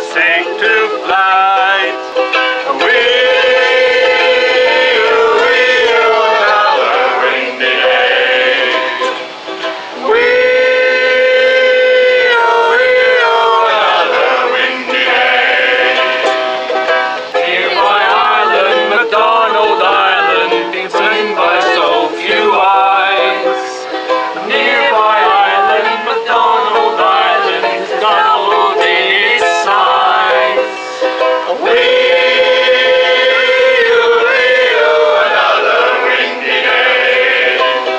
sink to flight. Another windy day. Another windy day. Nearby island, McDonald Island, seen by so few eyes. Nearby island, McDonald Island, is doubled in its size. Another windy day.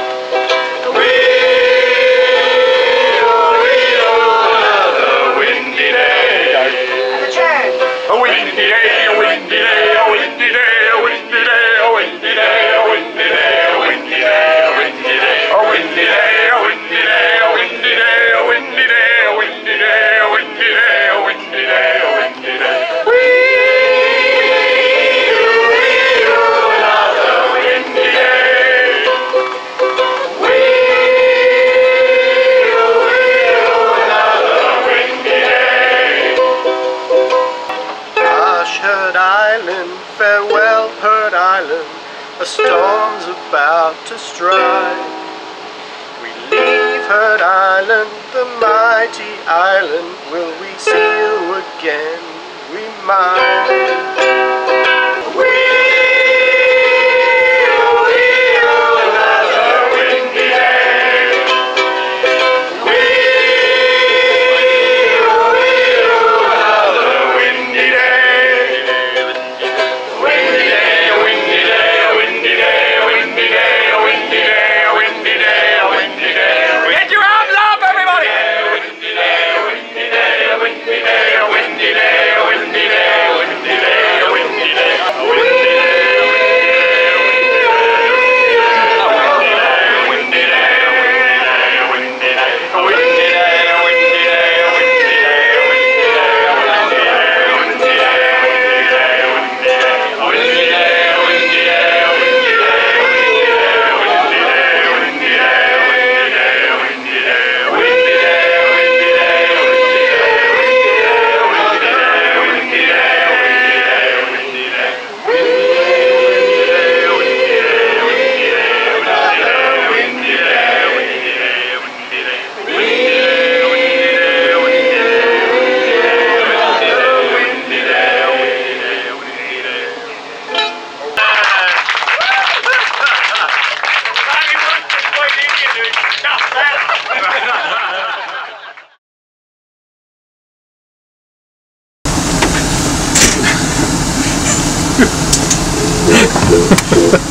Another windy day. A windy day, a windy day, a windy day, a windy day, a windy day, a windy day, a windy day, a windy day, a windy day, a windy day, a windy day, a windy day, a windy day, a windy day, a windy day, a windy day. Another windy day. Another windy day. Hush, Herd Island, farewell, Herd Island, a storm's about to strike. We leave Herd Island, the mighty island, will we see you again? We might. Another windy day. Another windy day. Windy day, a windy day, a windy day, a windy day, a windy day, a windy day, a windy day. Get your arms up, everybody! Windy day, a windy day, a windy day, a windy day, a windy day, a windy day, a windy day, a windy day. Ha ha ha.